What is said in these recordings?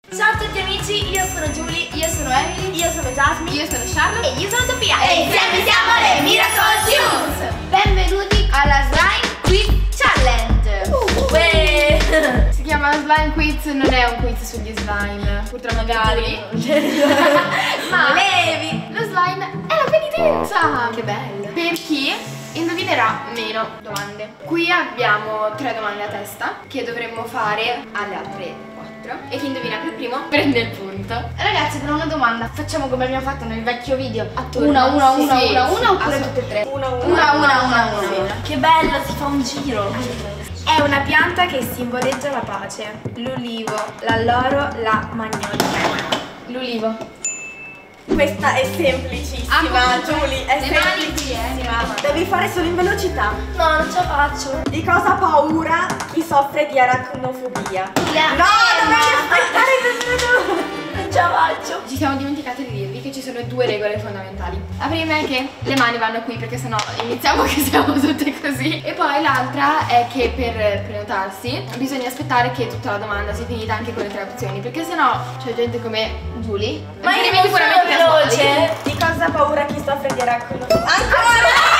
Ciao a tutti amici, io sono Giulia, io sono Emily, io sono Jasmine, io sono Charlotte e io sono Sofia. E insieme siamo le Miracle Tunes. Benvenuti alla Slime Quiz Challenge. Si chiama Slime Quiz, non è un quiz sugli slime, purtroppo magari. Ma lo slime è la penitenza. Che bello. Per chi indovinerà meno domande. Qui abbiamo 3 domande a testa che dovremmo fare alle altre 4 e chi indovina per primo prende il punto. Ragazzi, per una domanda facciamo come abbiamo fatto nel vecchio video, a turno. Una oppure tutte e tre? Una. Che bello, si fa un giro. È una pianta che simboleggia la pace. L'ulivo, l'alloro, la magnolia. L'ulivo. Questa è semplicissima, Giulia, è semplicissima. Devi fare solo in velocità. No, non ce la faccio. Di cosa ha paura chi soffre di aracnofobia? No, dovevi aspettare non ce la faccio. Ci siamo dimenticati di dirvi che ci sono 2 regole fondamentali. La prima è che le mani vanno qui perché sennò iniziamo che siamo tutte così. E poi l'altra è che per prenotarsi bisogna aspettare che tutta la domanda sia finita anche con le 3 opzioni, perché sennò c'è gente come Giulia. Ma io non sono veloce. Di cosa ha paura chi soffre di aracnofobia? Ancora!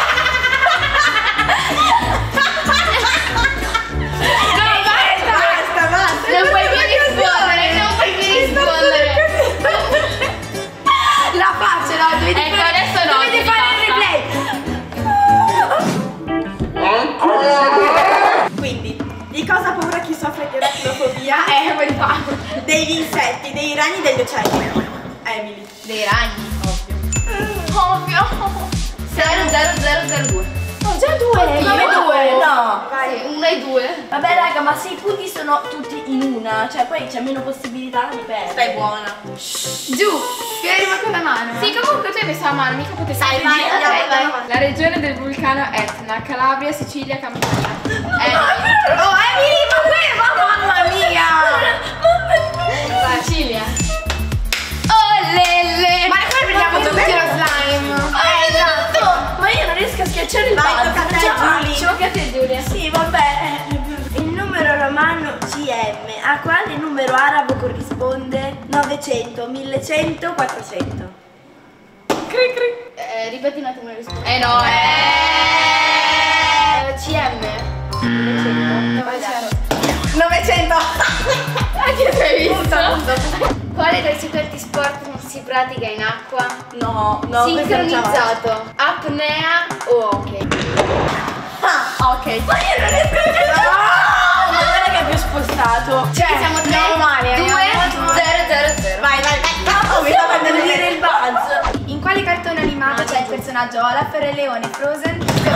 Non puoi più rispondere, La faccio, no, dovete ecco, adesso no, dovete fare il replay. Quindi, di cosa ha paura chi soffre di aracnofobia? Poi fa. Degli insetti, dei ragni, degli uccelli. Emily. Dei ragni. Ovvio. 00002. Oh, già 2. Come 2? No. Vai. 1 e 2. Vabbè raga, ma se i punti sono tutti in una, cioè poi c'è meno possibilità di perdere. Stai buona. Giù. Ferma con la mano. Sì, comunque tu hai messo la mano, mica potevi. Vai. La regione del vulcano Etna, Calabria, Sicilia, Campania. Oh, Emily, mamma mia. Sicilia. Oh lele. Ma come prendiamo tutti lo slime? Esatto. Ma io non riesco a schiacciare il Vai, buzzer. tocca a te, Giulia. Tocca a te, Giulia. Sì, vabbè. Il numero romano GM, a quale numero arabo corrisponde 900, 1100, 400? Ripeti un attimo la risposta. No, CM. 900. Che sei visto? Quale tra i seguenti sport non si pratica in acqua? No, Sincronizzato, apnea o hockey? Ok. Ma io non riesco a vedere. Ma guarda che è più spostato. Cioè, siamo 3, 2, 0. Vai. No, mi sta facendo dire il buzz. In quale cartone animato c'è il personaggio Olaf, Re Leone, Frozen? Tutte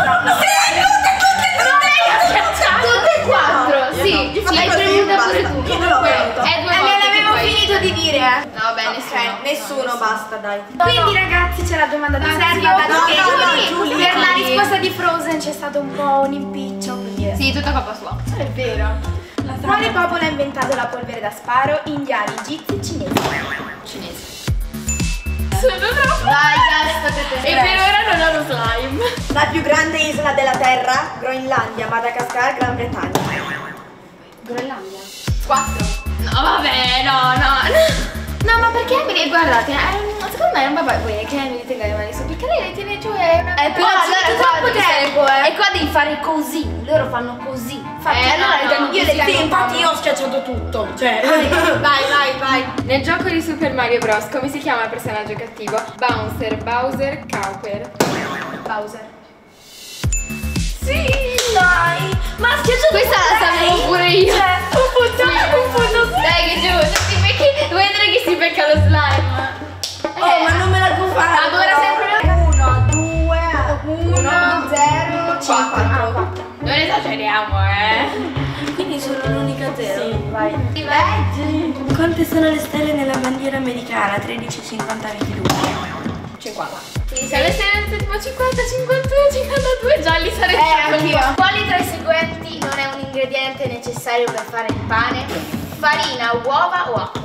e 4. Sì, l'hai premuta pure tu. Io non l'ho premuta. L'avevo finito di dire. No, vabbè, Nessuno, basta, dai. Quindi ragazzi c'è la domanda di Sergio. Giulia, Per la risposta di Frozen c'è stato un po' un impiccio. Sì, tutta colpa sua. È vero. Quale popolo ha inventato la polvere da sparo? Indiani, egizi, cinesi. Sono troppo. Vai, già, e per ora non ho lo slime. La più grande isola della terra? Groenlandia, Madagascar, Gran Bretagna. Groenlandia. 4. No, vabbè, no. No, ma perché Emily, guardate, secondo me è un babà che Emily tenga le mani su, perché lei le tiene giù e però allora troppo tempo, E qua devi fare così, loro fanno così. Io le tengo, infatti io ho schiacciato tutto. Cioè. Vai. Nel gioco di Super Mario Bros. Come si chiama il personaggio cattivo? Bouncer, Bowser, Cowper. Bowser. Sì, dai. Ma schiacciato. Questa la sapevo pure io. Cioè, un punto. Dai, che giù, vuoi vedere che si becca lo slime? Oh, ma non me la può fare. Adora sempre 1, 2, 1, 0, 4. Non esageriamo, Quindi sono l'unica 0. Sì, vai. Leggi. Quante sono le stelle nella bandiera americana? 13, 50, 22. 50. Se avesse detto tipo 50, 51, 52 già li sarei anch'io. Quali tra i seguenti non è un ingrediente necessario per fare il pane? Farina, uova o acqua?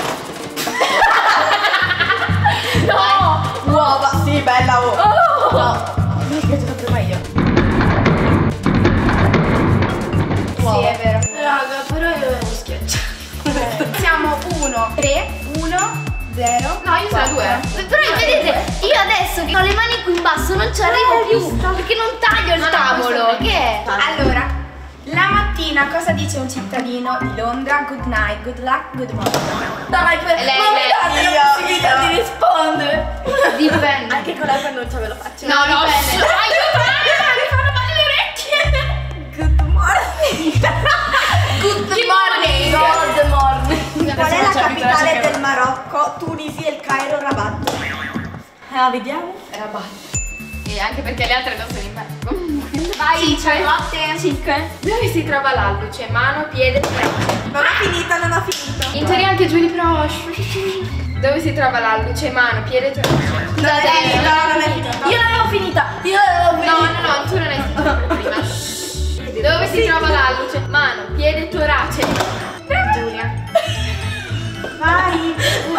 No! Uova! Sì, bella uova! No! Mi è piaciuta prima io. Sì, è vero. Raga, però io avevo schiacciato. Siamo 1 3, 1, 0. No, io sono 2. Però vedete, io adesso che ho le mani qui in basso non ci arrivo più perché non taglio il tavolo. Che è? Allora, la mattina cosa dice un cittadino di Londra? Good night, good luck, good morning. Dai, ma mi date la possibilità di rispondere. Dipende. Anche con la pronuncia ve lo faccio. No, dipende. Mi fanno male le orecchie. Good morning. Good morning. Good morning. Qual è la capitale del Marocco? Tunisi, Il Cairo, Rabat. Vediamo. Rabat. E anche perché le altre non sono in me. Comunque. Vai, 5. Dove si trova l'alluce? Mano, piede, Non ho finito, non ho finito. in teoria anche Giulia però. Dove si trova l'alluce? Mano, piede, torace. Non è finito, non è finito. Io l'avevo finita. No, tu non hai sentito per prima. Dove si trova l'alluce? Mano, piede, torace. Giulia. Vai.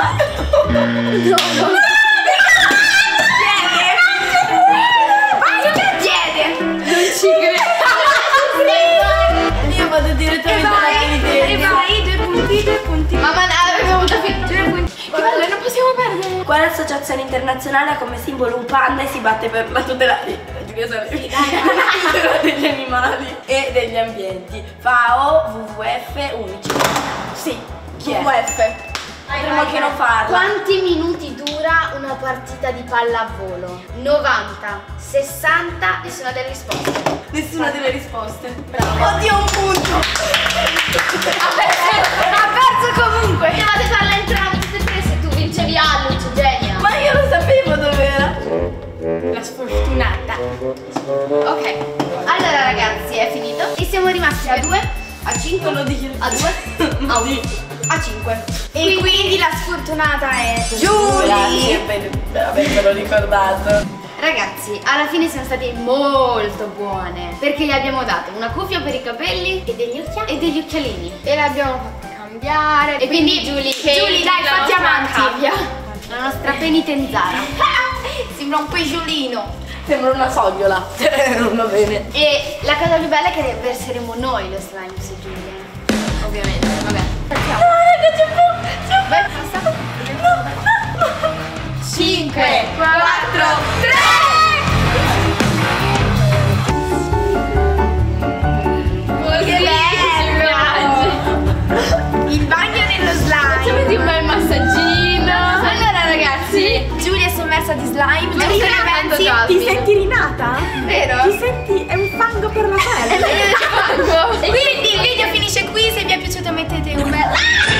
Piede. Non ci credo. Io vado direttamente alla E vai, 2 punti. Mamma, avremmo avuto 2 punti. Che bello, non possiamo perdere. Quale associazione internazionale ha come simbolo un panda e si batte per la tutela degli animali e degli ambienti? FAO, WWF, UNICEF. Sì, Chi è? WWF. Potremmo anche non farla. Quanti minuti dura una partita di pallavolo? 90, 60 e sono delle risposte. Nessuna delle risposte. Bravo. Oddio, un punto. Ha perso comunque. Potevate farla entrambi tutte e tre se tu vincevi alluce, genia. Ma io lo sapevo dov'era. La sfortunata. Ok, allora ragazzi è finito e siamo rimasti a 2, a 5, Non lo dico. a 2, a 1, a 5. E quindi la sfortunata è Grazie per avermelo ricordato. Ragazzi, alla fine siamo state molto buone perché gli abbiamo dato una cuffia per i capelli e degli occhialini. E l'abbiamo fatta cambiare. E quindi Giulia, dai, fatti avanti. la nostra penitenzara. Sembra un pesciolino. Sembra una sogliola. Non va bene. E la cosa più bella è che verseremo noi lo slime su Giulia. Ovviamente, vabbè. Vai, passa. 5, 4, 3. Che bello! Il bagno nello slime. Facciamo un bel massaggino. Allora ragazzi, Giulia è sommersa di slime. Ma Giulia ti senti rinata? Vero? Ti senti, è un fango per la pelle. Quindi il video finisce qui. Se vi è piaciuto mettete un bel...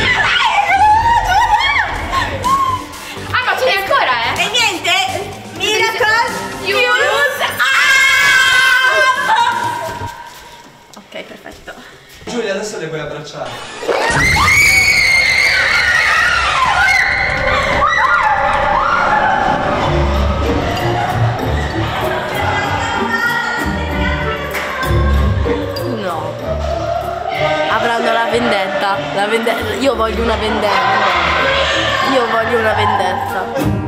Ah, ma ce n'è ancora, E niente, Miracle Fuse Ok, perfetto. Giulia, adesso le vuoi abbracciare? No. Avranno la vendetta. Io voglio una vendetta. Io voglio una vendetta.